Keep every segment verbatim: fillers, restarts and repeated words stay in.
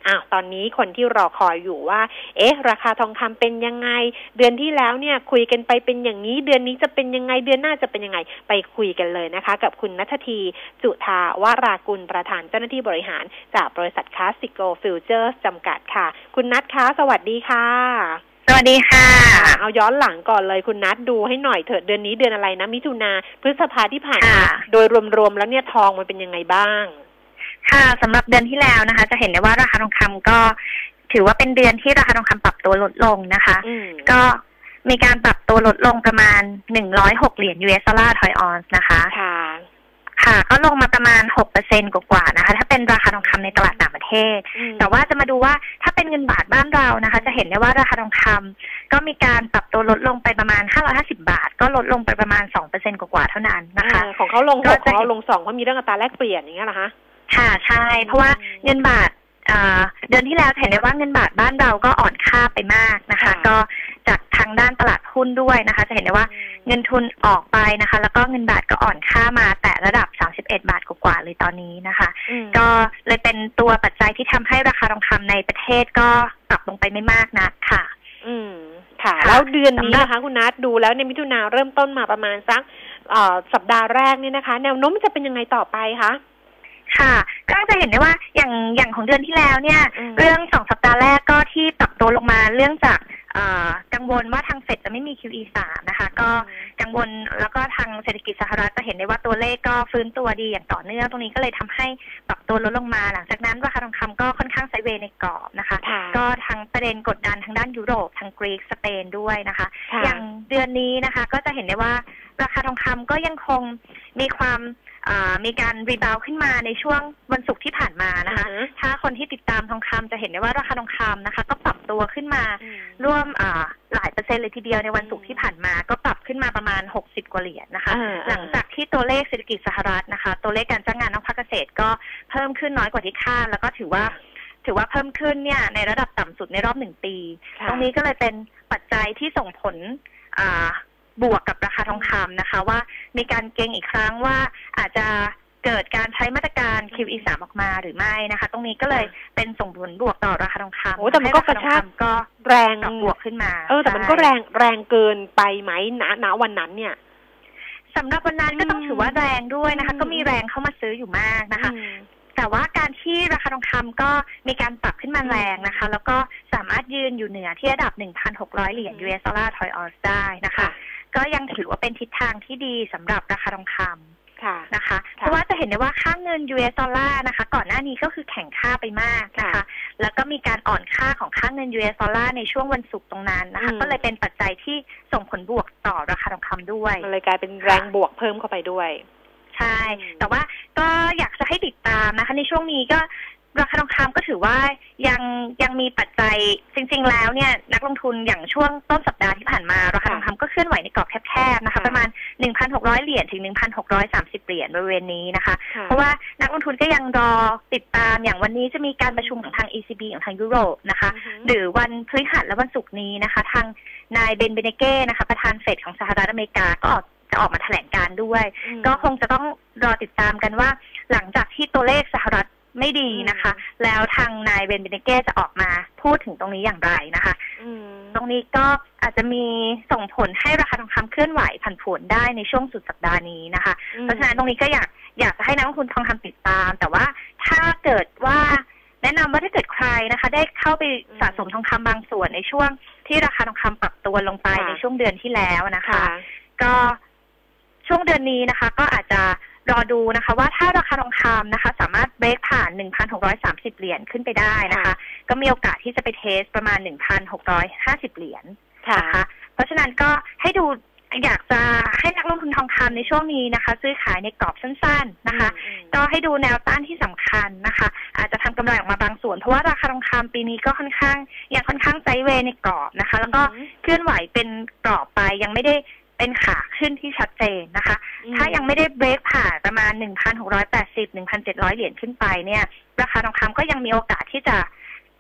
อ้าวตอนนี้คนที่รอคอยอยู่ว่าเอ๊ะราคาทองคำเป็นยังไงเดือนที่แล้วเนี่ยคุยกันไปเป็นอย่างนี้เดือนนี้จะเป็นยังไงเดือนหน้าจะเป็นยังไงไปคุยกันเลยนะคะกับคุณณัฐธีจุฑาวรากุลประธานเจ้าหน้าที่บริหารจากบริษัทคลาสสิโกฟิวเจอร์สจำกัดค่ะคุณนัทคะสวัสดีค่ะสวัสดีค่ะเอาย้อนหลังก่อนเลยคุณนัทดูให้หน่อยเถอะเดือนนี้เดือนอะไรนะมิถุนาพฤษภาที่ผ่านมาโดยรวมๆแล้วเนี่ยทองมันเป็นยังไงบ้างค่ะสำหรับเดือนที่แล้วนะคะจะเห็นได้ว่าราคาทองคำก็ถือว่าเป็นเดือนที่ราคาทองคำปรับตัวลดลงนะคะก็มีการปรับตัวลดลงประมาณหนึ่งร้อยหกเหรียญ ยู เอส ดอลลาร์ทอยออนซ์นะคะค่ะค่ะก็ลงมาประมาณ หกเปอร์เซ็นต์ กว่าๆนะคะถ้าเป็นราคาทองคำในตลาดต่างประเทศแต่ว่าจะมาดูว่าถ้าเป็นเงินบาทบ้านเรานะคะจะเห็นได้ว่าราคาทองคำก็มีการปรับตัวลดลงไปประมาณห้าร้อยห้าสิบบาทก็ลดลงไปประมาณ สองเปอร์เซ็นต์ กว่าๆเท่านั้นนะคะของเขาลงหกของเราลงสองเพราะมีเรื่องอัตราแลกเปลี่ยนอย่างเงี้ยเหรอคะค่ะใช่เพราะว่าเงินบาทเดือนที่แล้วเห็นได้ว่าเงินบาทบ้านเราก็อ่อนค่าไปมากนะคะก็จากทางด้านตลาดหุ้นด้วยนะคะจะเห็นได้ว่าเงินทุนออกไปนะคะแล้วก็เงินบาทก็อ่อนค่ามาแต่ระดับสามสิบเอ็ดบาทกว่าๆเลยตอนนี้นะคะก็เลยเป็นตัวปัจจัยที่ทำให้ราคาทองคำในประเทศก็ปรับลงไปไม่มากนักค่ะอืมค่ะแล้วเดือนนี้นะคะคุณนัทดูแล้วในมิถุนาเริ่มต้นมาประมาณสักสัปดาห์แรกเนี่ยนะคะแนวโน้มจะเป็นยังไงต่อไปคะค่ะก็จะเห็นได้ว่าอย่างอย่างของเดือนที่แล้วเนี่ยเรื่องสองสัปดาห์แรกก็ที่ปรับตัวลงมาเรื่องจากกังวลว่าทางเฟดจะไม่มี คิว อี สาม นะคะก็กังวลแล้วก็ทางเศรษฐกิจสหรัฐจะเห็นได้ว่าตัวเลขก็ฟื้นตัวดีอย่างต่อเนื่องตรงนี้ก็เลยทำให้ปรับตัวลดลงมาหลังจากนั้นราคาทองคำก็ค่อนข้างไซด์เวย์ในกรอบนะคะก็ทั้งประเด็นกดดันทางด้านยุโรปทางกรีกสเปนด้วยนะคะอย่างเดือนนี้นะคะก็จะเห็นได้ว่าราคาทองคำก็ยังคงมีความมีการรีบาวขึ้นมาในช่วงวันศุกร์ที่ผ่านมานะคะ uh-huh. ถ้าคนที่ติดตามทองคำจะเห็นได้ว่าราคาทองคำนะคะก็ปรับตัวขึ้นมา uh-huh. ร่วมหลายเปอร์เซ็นต์เลยทีเดียวในวันศุกร์ที่ผ่านมาก็ปรับขึ้นมาประมาณหกสิบกว่าเหรียญนะคะ uh-huh. หลังจากที่ตัวเลขเศรษฐกิจสหรัฐนะคะตัวเลขการจ้างงานนอกภาคเกษตรก็เพิ่มขึ้นน้อยกว่าที่คาดแล้วก็ถือว่าถือว่าเพิ่มขึ้นเนี่ยในระดับต่ำสุดในรอบหนึ่งปี uh-huh. ตรงนี้ก็เลยเป็นปัจจัยที่ส่งผลบวกกับราคาทองคำนะคะว่ามีการเก็งอีกครั้งว่าอาจจะเกิดการใช้มาตรการ คิว อี สาม ออกมาหรือไม่นะคะตรงนี้ก็เลยเป็นส่งผลบวกต่อราคาทองคำโอ้แต่มันก็กระชากก็แรงบวกขึ้นมาเออแต่มันก็แรงแรงเกินไปไหมณณวันนั้นเนี่ยสำหรับวันนั้นก็ต้องถือว่าแรงด้วยนะคะก็มีแรงเข้ามาซื้ออยู่มากนะคะแต่ว่าการที่ราคาทองคำก็มีการปรับขึ้นมาแรงนะคะแล้วก็สามารถยืนอยู่เหนือที่ระดับ หนึ่งพันหกร้อย เหรียญ ยู เอส ดอลลาร์ทอยออนซ์ได้นะคะก็ยังถือว่าเป็นทิศทางที่ดีสำหรับราคาทองคำนะคะเพราะว่าจะเห็นได้ว่าค่าเงิน ยู เอส ดอลลาร์นะคะก่อนหน้านี้ก็คือแข็งค่าไปมากนะคะแล้วก็มีการอ่อนค่าของค่าเงิน ยู เอส ดอลลาร์ในช่วงวันศุกร์ตรงนั้นนะคะก็เลยเป็นปัจจัยที่ส่งผลบวกต่อราคาทองคำด้วยมันเลยกลายเป็นแรงบวกเพิ่มเข้าไปด้วยใช่แต่ว่าก็อยากจะให้ติดตามนะคะในช่วงนี้ก็ราคาทองคำก็ถือว่ายังยังมีปัจจัยจริงๆแล้วเนี่ยนักลงทุนอย่างช่วงต้นสัปดาห์ที่ผ่านมาราคาทองคำก็เคลื่อนไหวในกรอบแคบๆนะคะประมาณ หนึ่งพันหกร้อย เหรียญถึง หนึ่งพันหกร้อยสามสิบ เหรียญบริเวณนี้นะคะเพราะว่านักลงทุนก็ยังรอติดตามอย่างวันนี้จะมีการประชุมของทาง อี ซี บี ของทางยุโรปนะคะหรือวันพฤหัสและวันศุกร์นี้นะคะทางนายเบนเบเนเก้นะคะประธานเฟดของสหรัฐอเมริกาก็ออกจะออกมาแถลงการด้วยก็คงจะต้องรอติดตามกันว่าหลังจากที่ตัวเลขสหรัฐไม่ดีนะคะแล้วทางนายเบนเบเนเก้จะออกมาพูดถึงตรงนี้อย่างไรนะคะตรงนี้ก็อาจจะมีส่งผลให้ราคาทองคำเคลื่อนไหวผันผวนได้ในช่วงสุดสัปดาห์นี้นะคะเพราะฉะนั้นตรงนี้ก็อยากอยากจะให้นักลงทุนทองคำติดตามแต่ว่าถ้าเกิดว่าแนะนำว่าถ้าเกิดใครนะคะได้เข้าไปสะสมทองคำบางส่วนในช่วงที่ราคาทองคำปรับตัวลงไปในช่วงเดือนที่แล้วนะคะก็ช่วงเดือนนี้นะคะก็อาจจะรอดูนะคะว่าถ้าราคาทองคำนะคะสามารถเบรกผ่าน หนึ่งพันหกร้อยสามสิบ เหรียญขึ้นไปได้นะคะก็มีโอกาสที่จะไปเทสประมาณ หนึ่งพันหกร้อยห้าสิบ เหรียญนะคะเพราะฉะนั้นก็ให้ดูอยากจะให้นักลงทุนทองคำในช่วงนี้นะคะซื้อขายในกรอบสั้นๆนะคะก็ให้ดูแนวต้านที่สำคัญนะคะอาจจะทำกำไรออกมาบางส่วนเพราะว่าราคาทองคำปีนี้ก็ค่อนข้างยังค่อนข้างไซด์เวย์ในกรอบนะคะแล้วก็เคลื่อนไหวเป็นกรอบไปยังไม่ได้เป็นขาขึ้นที่ชัดเจนนะคะถ้ายังไม่ได้เบรกผ่านประมาณ หนึ่งพันหกร้อยแปดสิบ หนึ่งพันเจ็ดร้อย เหรียญขึ้นไปเนี่ยราคาทองคำก็ยังมีโอกาสที่จะ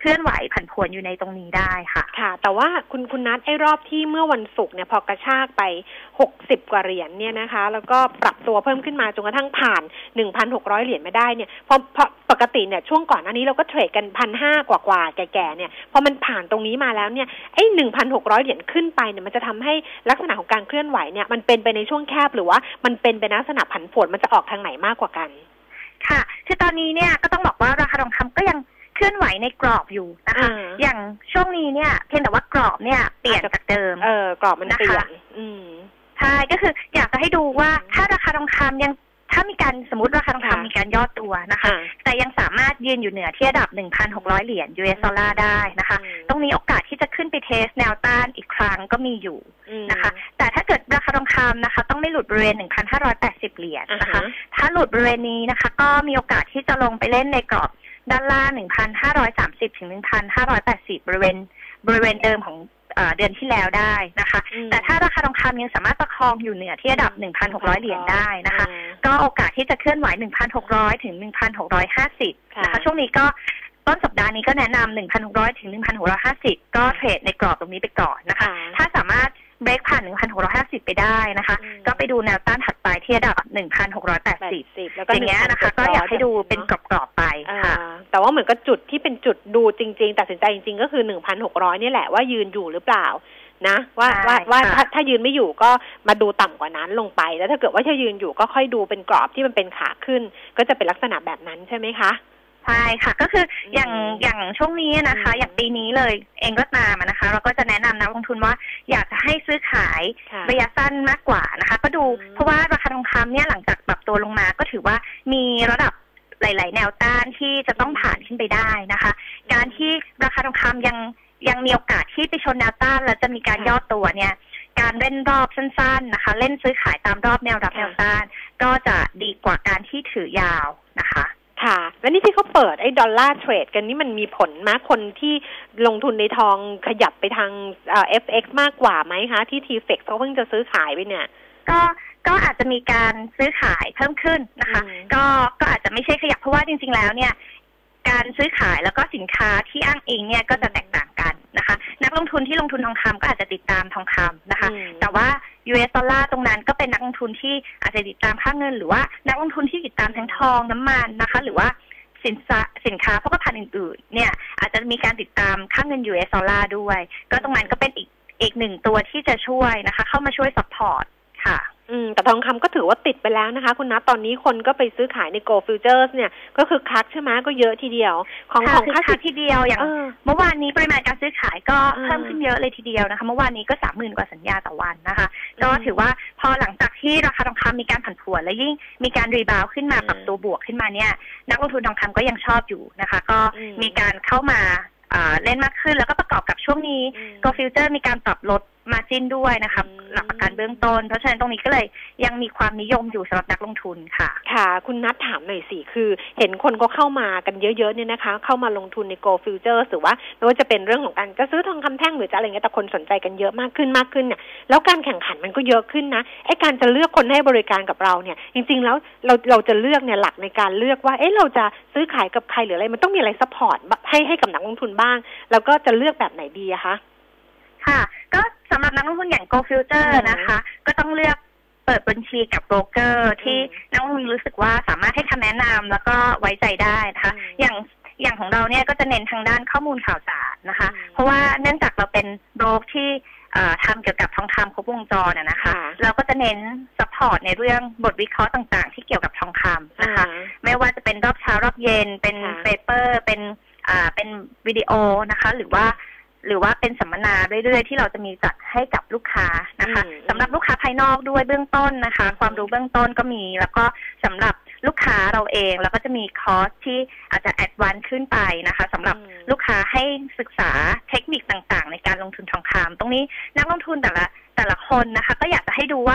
เคลื่อนไหวผันผวนอยู่ในตรงนี้ได้ค่ะค่ะแต่ว่าคุณคุณนัทไอ้รอบที่เมื่อวันศุกร์เนี่ยพอกระชากไปหกสิบกว่าเหรียญเนี่ยนะคะแล้วก็ปรับตัวเพิ่มขึ้นมาจนกระทั่งผ่าน หนึ่งพันหกร้อย เหรียญไม่ได้เนี่ยพอพอปกติเนี่ยช่วงก่อนหน้านี้เราก็เทรดกัน หนึ่งพันห้าร้อย กว่าๆแก่ๆเนี่ยพอมันผ่านตรงนี้มาแล้วเนี่ยไอ้ หนึ่งพันหกร้อย เหรียญขึ้นไปเนี่ยมันจะทำให้ลักษณะของการเคลื่อนไหวเนี่ยมันเป็นไปในช่วงแคบหรือว่ามันเป็นไปในลักษณะผันผวนมันจะออกทางไหนมากกว่ากันค่ะคือตอนนี้เนี่ยก็ต้องบอกว่าราคาทองคำก็ยังเคลื่อนไหวในกรอบอยู่นะคะอย่างช่วงนี้เนี่ยเพียงแต่ว่ากรอบเนี่ยเปลี่ยนจากเดิมเออกรอบมันเปลี่ยนอืมใช่ก็คืออยากจะให้ดูว่าถ้าราคาทองคำยังถ้ามีการสมมติราคาทองคำมีการย่อตัวนะคะแต่ยังสามารถยืนอยู่เหนือที่ระดับ หนึ่งพันหกร้อย เหรียญ ยู เอส ดอลลาร์ได้นะคะตรงนี้โอกาสที่จะขึ้นไปเทสแนวต้านอีกครั้งก็มีอยู่นะคะแต่ถ้าเกิดราคาทองคำนะคะต้องไม่หลุดบริเวณ หนึ่งพันห้าร้อยแปดสิบ เหรียญนะคะถ้าหลุดบริเวณนี้นะคะก็มีโอกาสที่จะลงไปเล่นในกรอบด้านล่าง หนึ่งพันห้าร้อยสามสิบ ถึง หนึ่งพันห้าร้อยแปดสิบ บริเวณบริเวณเดิมของเดือนที่แล้วได้นะคะแต่ถ้าราคาทองคำยังสามารถประคองอยู่เหนือที่ระดับ หนึ่งพันหกร้อย เหรียญได้นะคะก็โอกาสที่จะเคลื่อนไหว หนึ่งพันหกร้อย ถึง หนึ่งพันหกร้อยห้าสิบ นะคะช่วงนี้ก็ต้นสัปดาห์นี้ก็แนะนำ หนึ่งพันหกร้อย ถึง หนึ่งพันหกร้อยห้าสิบ ก็เทรดในกรอบตรงนี้ไปก่อนนะคะถ้าสามารถเบรกผ่าน หนึ่งพันหกร้อยห้าสิบ ไปได้นะคะก็ไปดูแนวต้านถัดไปที่ระดับ หนึ่งพันหกร้อยแปดสิบ อย่างเงี้ยนะคะก็อยากให้ดูเป็นกรอบๆไปค่ะแต่ว่าเหมือนกับจุดที่เป็นจุดดูจริงๆตัดสินใจจริงๆก็คือ หนึ่งพันหกร้อย นี่แหละว่ายืนอยู่หรือเปล่านะว่าว่าว่าถ้าถ้ายืนไม่อยู่ก็มาดูต่ำกว่านั้นลงไปแล้วถ้าเกิดว่าถ้ายืนอยู่ก็ค่อยดูเป็นกรอบที่มันเป็นขาขึ้นก็จะเป็นลักษณะแบบนั้นใช่ไหมคะใช่ค่ะก็คืออย่างอย่างช่วงนี้นะคะอย่างปีนี้เลยเองก็ตามนะคะเราก็จะแนะนำนักลงทุนว่าอยากจะให้ซื้อขายระยะสั้นมากกว่านะคะก็ดูเพราะว่าราคาทองคำเนี่ยหลังจากปรับตัวลงมาก็ถือว่ามีระดับหลายๆแนวต้านที่จะต้องผ่านขึ้นไปได้นะคะการที่ราคาทองคำยังยังมีโอกาสที่ไปชนแนวต้านแล้วจะมีการย่อตัวเนี่ยการเล่นรอบสั้นๆนะคะเล่นซื้อขายตามรอบแนวรับแนวต้านก็จะดีกว่าการที่ถือยาวนะคะค่ะแล้วนี่ที่เขาเปิดไอ้ดอลลาร์เทรดกันนี่มันมีผลไหมคนที่ลงทุนในทองขยับไปทางเอ่อ เอฟ เอ็กซ์ มากกว่าไหมคะที่ ที เอฟ อี เอ็กซ์ เขาเพิ่งจะซื้อขายไปเนี่ยก็ก็อาจจะมีการซื้อขายเพิ่มขึ้นนะคะก็ก็อาจจะไม่ใช่ขยับเพราะว่าจริงๆแล้วเนี่ยการซื้อขายแล้วก็สินค้าที่อ้างอิงเนี่ยก็จะแตกต่างกันนะคะนักลงทุนที่ลงทุนทองคำก็อาจจะติดตามทองคำนะคะแต่ว่า ยู เอส ดอลลาร์ตรงนั้นก็เป็นนักลงทุนที่อาจจะติดตามค่าเงินหรือว่านักลงทุนที่ติดตามทั้งทองน้ำมันนะคะหรือว่าสินค้าสินค้าโภคภัณฑ์อื่นๆเนี่ยอาจจะมีการติดตามค่าเงิน ยู เอส ดอลลาร์ด้วยก็ตรงนั้นก็เป็นอีกอีกหนึ่งตัวที่จะช่วยนะคะเข้ามาช่วยซัพพอร์ตค่ะอืมแต่ทองคำก็ถือว่าติดไปแล้วนะคะคุณนัทตอนนี้คนก็ไปซื้อขายใน Gold Futures เนี่ยก็คือคักใช่ไหมก็เยอะทีเดียวของของคักทีเดียวอย่างเมื่อวานนี้ปริมาณการซื้อขายก็เพิ่มขึ้นเยอะเลยทีเดียวนะคะเมื่อวานนี้ก็ สามหมื่น กว่าสัญญาต่อวันนะคะก็ถือว่าพอหลังจากที่ราคาทองคำมีการผันผวนและยิ่งมีการรีบาวขึ้นมาปรับตัวบวกขึ้นมาเนี่ยนักลงทุนทองคำก็ยังชอบอยู่นะคะก็มีการเข้ามาเล่นมากขึ้นแล้วก็ประกอบกับช่วงนี้ Gold Future มีการปรับลดมาร์จิ้นด้วยนะคะหลักประกันเบื้องต้นเพราะฉะนั้นตรงนี้ก็เลยยังมีความนิยมอยู่สำหรับนักลงทุนค่ะค่ะคุณนัทถามหน่อยสิคือเห็นคนก็เข้ามากันเยอะๆเนี่ยนะคะเข้ามาลงทุนใน Gold Futures หรือว่าไม่ว่าจะเป็นเรื่องของการจะซื้อทองคำแท่งหรือจะอะไรเงี้ยแต่คนสนใจกันเยอะมากขึ้นมากขึ้นเนี่ยแล้วการแข่งขันมันก็เยอะขึ้นนะไอ้การจะเลือกคนให้บริการกับเราเนี่ยจริงๆแล้วเราเราจะเลือกเนี่ยหลักในการเลือกว่าเอ๊ะเราจะซื้อขายกับใครหรืออะไรมันต้องมีอะไรซัพพอร์ตให้ให้กับนักลงทุนบ้างแล้วก็จะเลือกแบบไหนดีอะคะค่ะก็สำหรับนักลงทุนอย่าง Gold Future นะคะก็ต้องเลือกเปิดบัญชีกับโบรกเกอร์ที่นักลงทุนรู้สึกว่าสามารถให้คำแนะนำแล้วก็ไว้ใจได้นะคะอย่างอย่างของเราเนี่ยก็จะเน้นทางด้านข้อมูลข่าวสารนะคะเพราะว่าเนื่องจากเราเป็นโบรกที่ทำเกี่ยวกับทองคำครบวงจรนะคะเราก็จะเน้นซัพพอร์ตในเรื่องบทวิเคราะห์ต่างๆที่เกี่ยวกับทองคำนะคะไม่ว่าจะเป็นรอบเช้ารอบเย็นเป็นเปเปอร์เป็นอ่าเป็นวิดีโอนะคะหรือว่าหรือว่าเป็นสัมมนาเรื่อยๆที่เราจะมีจัดให้กับลูกค้านะคะสำหรับลูกค้าภายนอกด้วยเบื้องต้นนะคะความรู้เบื้องต้นก็มีแล้วก็สำหรับลูกค้าเราเองแล้วก็จะมีคอร์สที่อาจจะแอดวานซ์ขึ้นไปนะคะสำหรับลูกค้าให้ศึกษาเทคนิคต่างๆในการลงทุนทองคำตรงนี้นักลงทุนแต่ละแต่ละคนนะคะก็อยากจะให้ดูว่าแ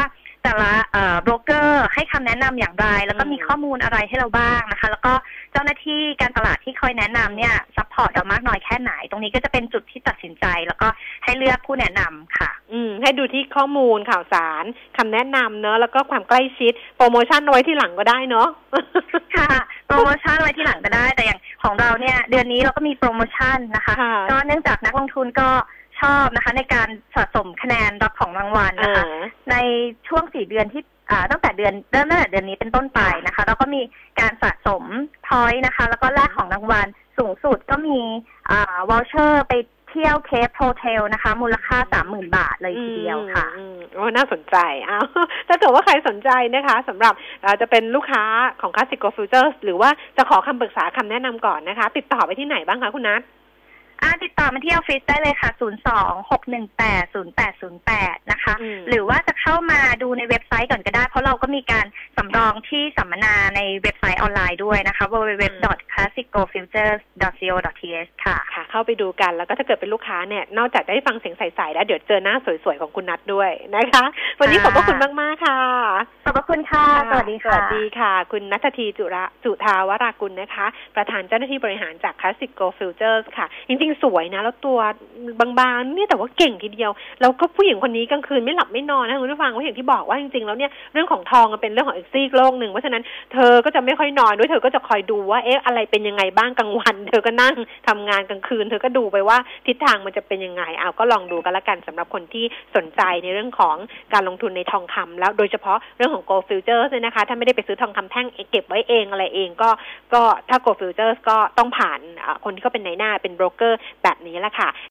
แต่ละโบรกเกอร์ให้คำแนะนำอย่างไรแล้วก็มีข้อมูลอะไรให้เราบ้างนะคะแล้วก็เจ้าหน้าที่การตลาดที่คอยแนะนำเนี่ยซัพพอร์ตเรามากน้อยแค่ไหนตรงนี้ก็จะเป็นจุดที่ตัดสินใจแล้วก็ให้เลือกผู้แนะนำค่ะอืมให้ดูที่ข้อมูลข่าวสารคำแนะนำเนอะแล้วก็ความใกล้ชิดโปรโมชั่นไว้ที่หลังก็ได้เนอะค่ะโปรโมชั่นไว้ที่หลังก็ได้แต่อย่างของเราเนี่ยเดือนนี้เราก็มีโปรโมชั่นนะคะก็เนื่องจากนักลงทุนก็ชอบนะคะในการสะสมคะแนนรับของรางวัลนะคะในช่วงสี่เดือนที่ตั้งแต่เดือนเริ่มตั้งแต่เดือนนี้เป็นต้นไปนะคะแล้วก็มีการสะสมพอยต์นะคะแล้วก็แลกของรางวัลสูงสุดก็มีอ่าวอลเชอร์ไปเที่ยวเคปโฮเทลนะคะมูลค่า สามหมื่น บาทเลยทีเดียวค่ะโอ้น่าสนใจอ้าวถ้าเกิดว่าใครสนใจนะคะสำหรับจะเป็นลูกค้าของ Classical Futures หรือว่าจะขอคำปรึกษาคำแนะนำก่อนนะคะติดต่อไปที่ไหนบ้างคะคุณนัทอ่าติดต่อมาที่ออฟฟิศได้เลยค่ะศูนย์ สอง หก หนึ่ง แปด ศูนย์ แปด ศูนย์ แปดนะคะหรือว่าจะเข้ามาดูในเว็บไซต์ก่อนก็ได้เพราะเราก็มีการสำรองที่สัมมนาในเว็บไซต์ออนไลน์ด้วยนะคะ ดับเบิลยู ดับเบิลยู ดับเบิลยู ดอท คลาสสิโกฟิวเจอร์ส ดอท ซี โอ ดอท ที เอช ค่ะค่ะเข้าไปดูกันแล้วก็ถ้าเกิดเป็นลูกค้าเนี่ยนอกจากได้ฟังเสียงใสๆแล้วเดี๋ยวเจอหน้าสวยๆของคุณนัทด้วยนะคะวันนี้ขอบพระคุณมากๆค่ะขอบพระคุณค่ะสวัสดีค่ะสวัสดีค่ะคุณณัฐธีจุระจุฑาวรากุลนะคะประธานเจ้าหน้าที่บริหารจาก Classical Futures ค่ะจริงๆสวยนะแล้วตัวบางๆเนี่ยแต่ว่าเก่งทีเดียวแล้วก็ผู้หญิงคนนี้กลางคืนไม่หลับไม่นอนนะคุณผู้ฟังว่าอย่างที่บอกว่าจริงๆแล้วเนี่ยเรื่องของทองมันเป็นเรื่องของอีกซีกโลกหนึ่งเพราะฉะนั้นเธอก็จะไม่ค่อยนอนด้วยเธอก็จะคอยดูว่าเอ๊ะอะไรเป็นยังไงบ้างกลางวันเธอก็นั่งทำงานกลางคืนเธอก็ดูไปว่าทิศทางมันจะเป็นยังไงเอาก็ลองดูกันละกันสำหรับคนที่สนใจในเรื่องของการลงทุนในทองคำแล้วโดยเฉพาะเรื่องของ Gold Futures เนี่ยนะคะถ้าไม่ได้ไปซื้อทองคำแท่งเก็บไว้เองอะไรเองก็ก็ถ้า Gold Futures ก็ต้องผ่านคนที่เขาเป็นนายหน้าเป็นโบรกเกอร์แบบนี้แหละค่ะ